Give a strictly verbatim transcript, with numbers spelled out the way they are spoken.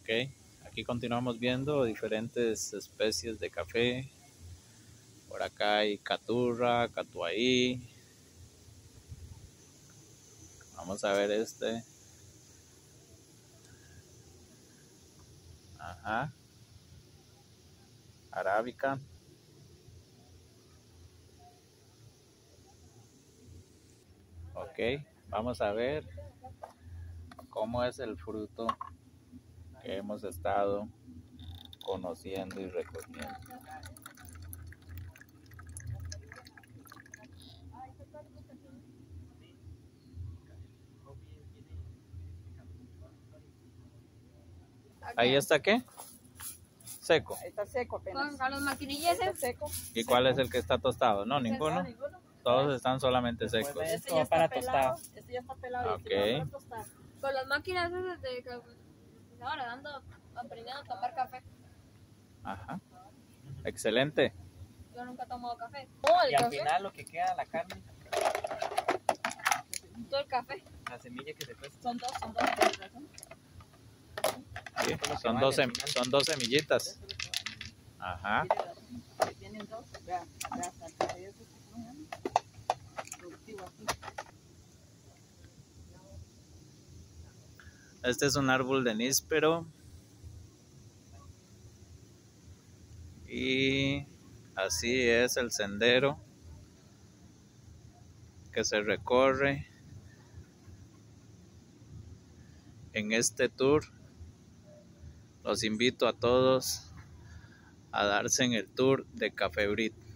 Ok, aquí continuamos viendo diferentes especies de café. Por acá hay caturra, catuahí. Vamos a ver este. Ajá. Arábica. Ok, vamos a ver cómo es el fruto que hemos estado conociendo y recogiendo. ¿Ahí está qué? Seco. Está seco apenas. Con los maquinillas Está seco. ¿Y cuál es el que está tostado? No, ninguno. Todos están solamente secos. Pues este como ya está para pelado. tostar. Este ya está pelado Ok. y este ya para tostar. Con las máquinas esas de que ahora dando aprendiendo a tomar café. Ajá. Excelente. Yo nunca he tomado café. Todo el Y al café. final lo que queda, la carne, Todo el café. la semilla que se cuesta. Son dos, son dos. Sí, son, dos sem- son dos semillitas. Ajá. Ahí tienen dos. Vean, vean, hasta ahí es productivo aquí. Este es un árbol de níspero. Y así es el sendero que se recorre en este tour. Los invito a todos a darse en el tour de Café Brit.